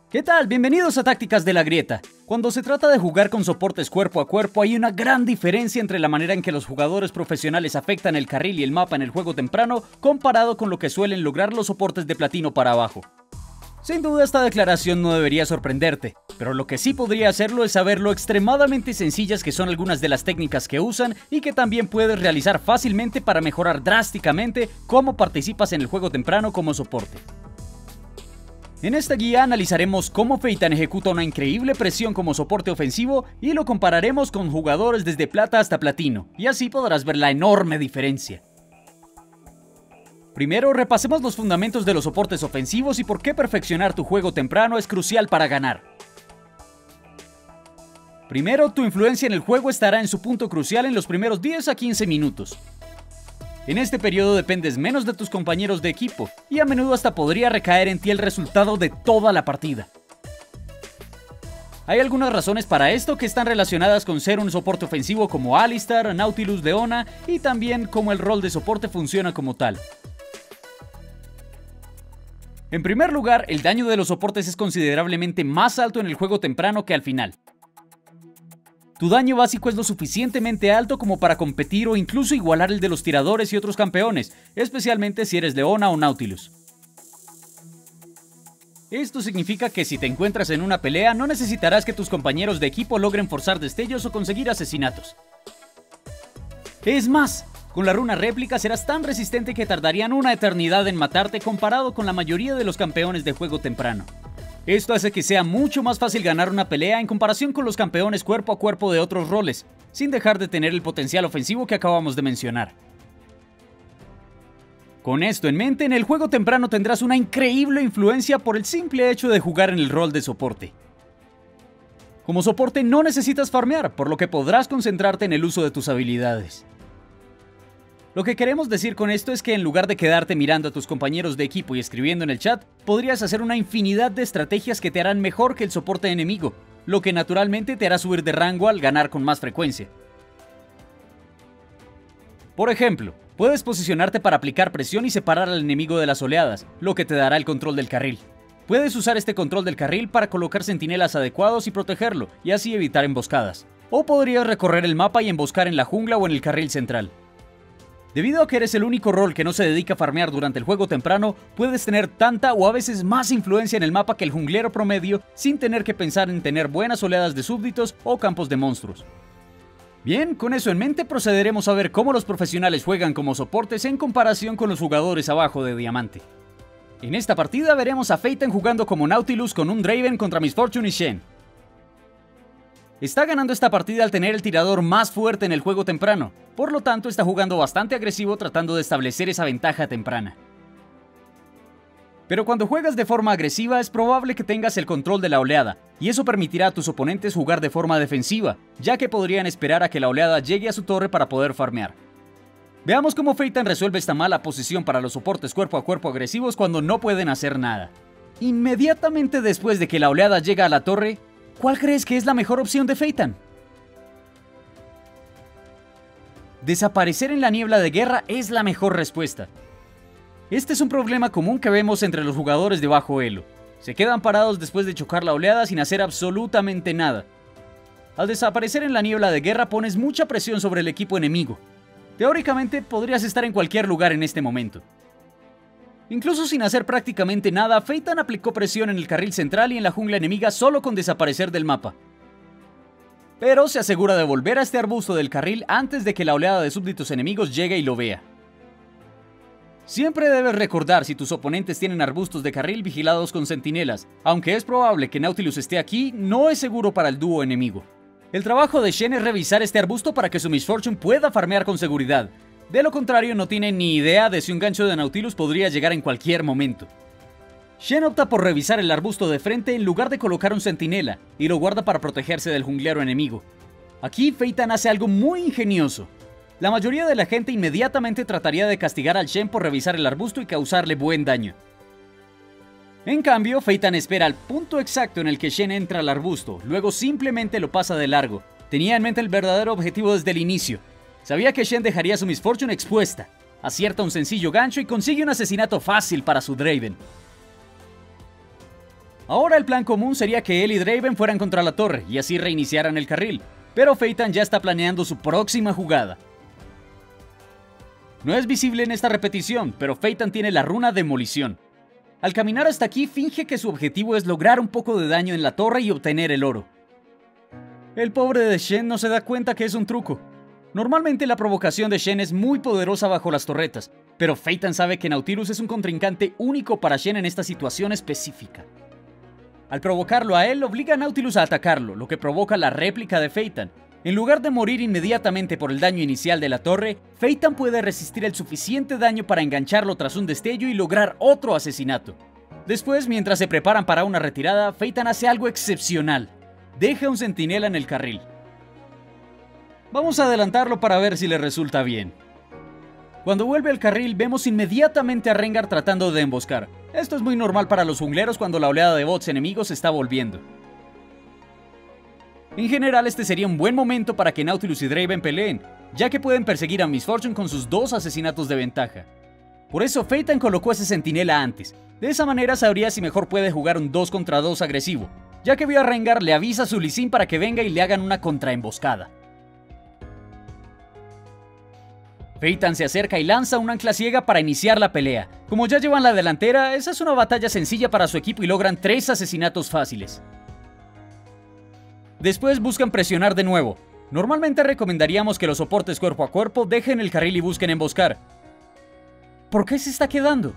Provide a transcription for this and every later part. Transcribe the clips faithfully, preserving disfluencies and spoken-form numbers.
¿Qué tal? Bienvenidos a Tácticas de la Grieta. Cuando se trata de jugar con soportes cuerpo a cuerpo, hay una gran diferencia entre la manera en que los jugadores profesionales afectan el carril y el mapa en el juego temprano comparado con lo que suelen lograr los soportes de platino para abajo. Sin duda esta declaración no debería sorprenderte, pero lo que sí podría hacerlo es saber lo extremadamente sencillas que son algunas de las técnicas que usan y que también puedes realizar fácilmente para mejorar drásticamente cómo participas en el juego temprano como soporte. En esta guía analizaremos cómo Feitan ejecuta una increíble presión como soporte ofensivo y lo compararemos con jugadores desde plata hasta platino, y así podrás ver la enorme diferencia. Primero, repasemos los fundamentos de los soportes ofensivos y por qué perfeccionar tu juego temprano es crucial para ganar. Primero, tu influencia en el juego estará en su punto crucial en los primeros diez a quince minutos. En este periodo dependes menos de tus compañeros de equipo, y a menudo hasta podría recaer en ti el resultado de toda la partida. Hay algunas razones para esto que están relacionadas con ser un soporte ofensivo como Alistar, Nautilus, Leona, y también cómo el rol de soporte funciona como tal. En primer lugar, el daño de los soportes es considerablemente más alto en el juego temprano que al final. Tu daño básico es lo suficientemente alto como para competir o incluso igualar el de los tiradores y otros campeones, especialmente si eres Leona o Nautilus. Esto significa que si te encuentras en una pelea no necesitarás que tus compañeros de equipo logren forzar destellos o conseguir asesinatos. Es más, con la runa réplica serás tan resistente que tardarían una eternidad en matarte comparado con la mayoría de los campeones de juego temprano. Esto hace que sea mucho más fácil ganar una pelea en comparación con los campeones cuerpo a cuerpo de otros roles, sin dejar de tener el potencial ofensivo que acabamos de mencionar. Con esto en mente, en el juego temprano tendrás una increíble influencia por el simple hecho de jugar en el rol de soporte. Como soporte no necesitas farmear, por lo que podrás concentrarte en el uso de tus habilidades. Lo que queremos decir con esto es que en lugar de quedarte mirando a tus compañeros de equipo y escribiendo en el chat, podrías hacer una infinidad de estrategias que te harán mejor que el soporte enemigo, lo que naturalmente te hará subir de rango al ganar con más frecuencia. Por ejemplo, puedes posicionarte para aplicar presión y separar al enemigo de las oleadas, lo que te dará el control del carril. Puedes usar este control del carril para colocar centinelas adecuados y protegerlo, y así evitar emboscadas. O podrías recorrer el mapa y emboscar en la jungla o en el carril central. Debido a que eres el único rol que no se dedica a farmear durante el juego temprano, puedes tener tanta o a veces más influencia en el mapa que el junglero promedio sin tener que pensar en tener buenas oleadas de súbditos o campos de monstruos. Bien, con eso en mente procederemos a ver cómo los profesionales juegan como soportes en comparación con los jugadores abajo de diamante. En esta partida veremos a Feitan jugando como Nautilus con un Draven contra Miss Fortune y Shen. Está ganando esta partida al tener el tirador más fuerte en el juego temprano, por lo tanto está jugando bastante agresivo tratando de establecer esa ventaja temprana. Pero cuando juegas de forma agresiva es probable que tengas el control de la oleada, y eso permitirá a tus oponentes jugar de forma defensiva, ya que podrían esperar a que la oleada llegue a su torre para poder farmear. Veamos cómo Feitan resuelve esta mala posición para los soportes cuerpo a cuerpo agresivos cuando no pueden hacer nada. Inmediatamente después de que la oleada llega a la torre, ¿cuál crees que es la mejor opción de Feitan? Desaparecer en la niebla de guerra es la mejor respuesta. Este es un problema común que vemos entre los jugadores de bajo elo. Se quedan parados después de chocar la oleada sin hacer absolutamente nada. Al desaparecer en la niebla de guerra pones mucha presión sobre el equipo enemigo. Teóricamente podrías estar en cualquier lugar en este momento. Incluso sin hacer prácticamente nada, Feitan aplicó presión en el carril central y en la jungla enemiga solo con desaparecer del mapa. Pero se asegura de volver a este arbusto del carril antes de que la oleada de súbditos enemigos llegue y lo vea. Siempre debes recordar si tus oponentes tienen arbustos de carril vigilados con centinelas. Aunque es probable que Nautilus esté aquí, no es seguro para el dúo enemigo. El trabajo de Shen es revisar este arbusto para que su Miss Fortune pueda farmear con seguridad. De lo contrario, no tiene ni idea de si un gancho de Nautilus podría llegar en cualquier momento. Shen opta por revisar el arbusto de frente en lugar de colocar un centinela, y lo guarda para protegerse del junglero enemigo. Aquí Feitan hace algo muy ingenioso. La mayoría de la gente inmediatamente trataría de castigar al Shen por revisar el arbusto y causarle buen daño. En cambio, Feitan espera al punto exacto en el que Shen entra al arbusto, luego simplemente lo pasa de largo. Tenía en mente el verdadero objetivo desde el inicio. Sabía que Shen dejaría su Miss Fortune expuesta. Acierta un sencillo gancho y consigue un asesinato fácil para su Draven. Ahora el plan común sería que él y Draven fueran contra la torre y así reiniciaran el carril, pero Phaeton ya está planeando su próxima jugada. No es visible en esta repetición, pero Phaeton tiene la runa Demolición. Al caminar hasta aquí finge que su objetivo es lograr un poco de daño en la torre y obtener el oro. El pobre de Shen no se da cuenta que es un truco. Normalmente la provocación de Shen es muy poderosa bajo las torretas, pero Phaeton sabe que Nautilus es un contrincante único para Shen en esta situación específica. Al provocarlo a él, obliga a Nautilus a atacarlo, lo que provoca la réplica de Phaeton. En lugar de morir inmediatamente por el daño inicial de la torre, Phaeton puede resistir el suficiente daño para engancharlo tras un destello y lograr otro asesinato. Después, mientras se preparan para una retirada, Phaeton hace algo excepcional. Deja un centinela en el carril. Vamos a adelantarlo para ver si le resulta bien. Cuando vuelve al carril, vemos inmediatamente a Rengar tratando de emboscar. Esto es muy normal para los jungleros cuando la oleada de bots enemigos está volviendo. En general, este sería un buen momento para que Nautilus y Draven peleen, ya que pueden perseguir a Miss Fortune con sus dos asesinatos de ventaja. Por eso Phaeton colocó ese centinela antes. De esa manera sabría si mejor puede jugar un dos contra dos agresivo, ya que vio a Rengar, le avisa a su Lee Sin para que venga y le hagan una contraemboscada. Phaeton se acerca y lanza un ancla ciega para iniciar la pelea. Como ya llevan la delantera, esa es una batalla sencilla para su equipo y logran tres asesinatos fáciles. Después buscan presionar de nuevo. Normalmente recomendaríamos que los soportes cuerpo a cuerpo dejen el carril y busquen emboscar. ¿Por qué se está quedando?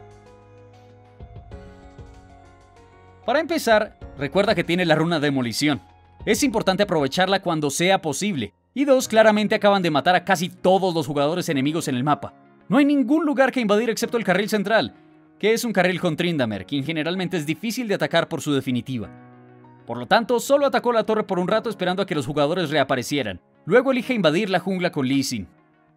Para empezar, recuerda que tiene la runa Demolición. Es importante aprovecharla cuando sea posible. Y dos, claramente acaban de matar a casi todos los jugadores enemigos en el mapa. No hay ningún lugar que invadir excepto el carril central, que es un carril con Tryndamere, quien generalmente es difícil de atacar por su definitiva. Por lo tanto, solo atacó la torre por un rato esperando a que los jugadores reaparecieran. Luego elige invadir la jungla con Lee Sin.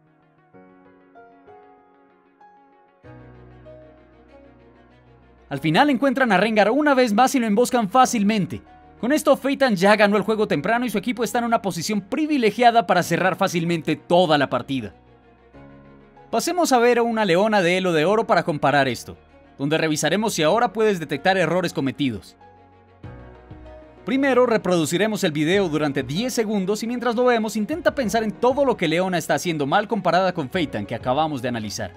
Al final encuentran a Rengar una vez más y lo emboscan fácilmente. Con esto, Phaeton ya ganó el juego temprano y su equipo está en una posición privilegiada para cerrar fácilmente toda la partida. Pasemos a ver a una leona de Elo de Oro para comparar esto, donde revisaremos si ahora puedes detectar errores cometidos. Primero reproduciremos el video durante diez segundos y mientras lo vemos intenta pensar en todo lo que Leona está haciendo mal comparada con Phaeton que acabamos de analizar.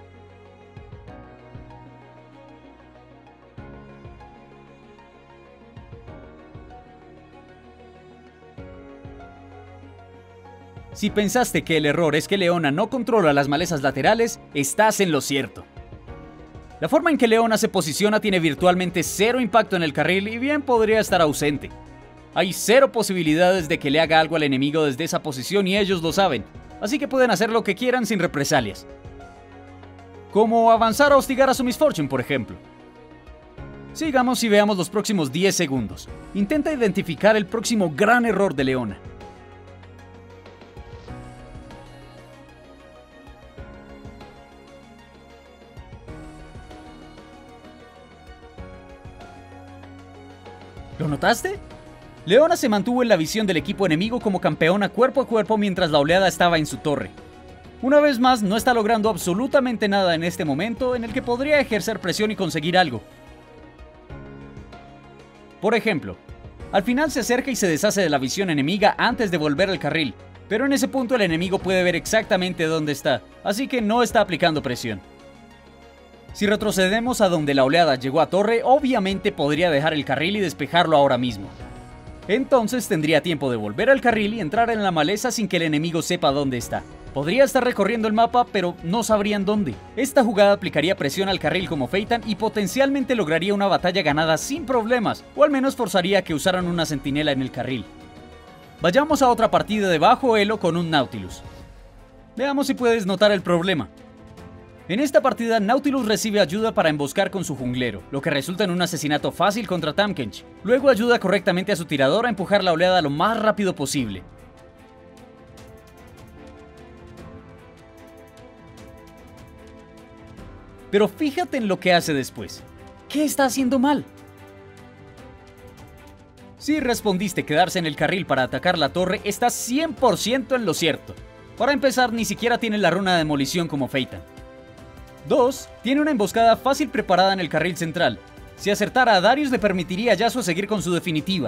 Si pensaste que el error es que Leona no controla las malezas laterales, estás en lo cierto. La forma en que Leona se posiciona tiene virtualmente cero impacto en el carril y bien podría estar ausente. Hay cero posibilidades de que le haga algo al enemigo desde esa posición y ellos lo saben, así que pueden hacer lo que quieran sin represalias. Como avanzar a hostigar a su Miss Fortune, por ejemplo. Sigamos y veamos los próximos diez segundos. Intenta identificar el próximo gran error de Leona. ¿Lo notaste? Leona se mantuvo en la visión del equipo enemigo como campeona cuerpo a cuerpo mientras la oleada estaba en su torre. Una vez más, no está logrando absolutamente nada en este momento en el que podría ejercer presión y conseguir algo. Por ejemplo, al final se acerca y se deshace de la visión enemiga antes de volver al carril, pero en ese punto el enemigo puede ver exactamente dónde está, así que no está aplicando presión. Si retrocedemos a donde la oleada llegó a torre, obviamente podría dejar el carril y despejarlo ahora mismo. Entonces tendría tiempo de volver al carril y entrar en la maleza sin que el enemigo sepa dónde está. Podría estar recorriendo el mapa, pero no sabrían dónde. Esta jugada aplicaría presión al carril como Phaeton y potencialmente lograría una batalla ganada sin problemas, o al menos forzaría a que usaran una centinela en el carril. Vayamos a otra partida de bajo elo con un Nautilus. Veamos si puedes notar el problema. En esta partida, Nautilus recibe ayuda para emboscar con su junglero, lo que resulta en un asesinato fácil contra Tahm Kench. Luego ayuda correctamente a su tirador a empujar la oleada lo más rápido posible. Pero fíjate en lo que hace después. ¿Qué está haciendo mal? Si respondiste quedarse en el carril para atacar la torre, estás cien por ciento en lo cierto. Para empezar, ni siquiera tiene la runa de demolición como Phaeton. dos. Tiene una emboscada fácil preparada en el carril central. Si acertara a Darius le permitiría a Yasuo seguir con su definitiva.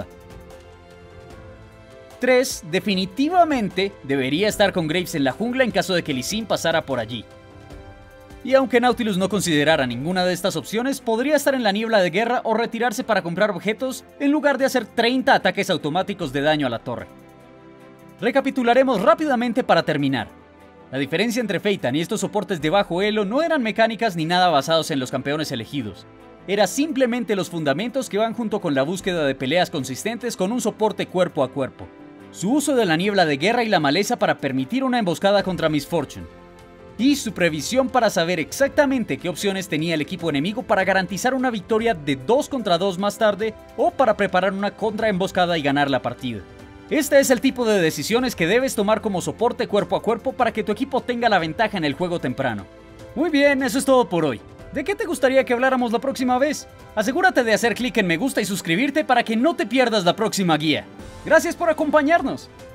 tres. Definitivamente debería estar con Graves en la jungla en caso de que Lee Sin pasara por allí. Y aunque Nautilus no considerara ninguna de estas opciones, podría estar en la niebla de guerra o retirarse para comprar objetos en lugar de hacer treinta ataques automáticos de daño a la torre. Recapitularemos rápidamente para terminar. La diferencia entre Feitan y estos soportes de bajo elo no eran mecánicas ni nada basados en los campeones elegidos. Era simplemente los fundamentos que van junto con la búsqueda de peleas consistentes con un soporte cuerpo a cuerpo. Su uso de la niebla de guerra y la maleza para permitir una emboscada contra Miss Fortune. Y su previsión para saber exactamente qué opciones tenía el equipo enemigo para garantizar una victoria de dos contra dos más tarde o para preparar una contraemboscada y ganar la partida. Este es el tipo de decisiones que debes tomar como soporte cuerpo a cuerpo para que tu equipo tenga la ventaja en el juego temprano. Muy bien, eso es todo por hoy. ¿De qué te gustaría que habláramos la próxima vez? Asegúrate de hacer clic en me gusta y suscribirte para que no te pierdas la próxima guía. Gracias por acompañarnos.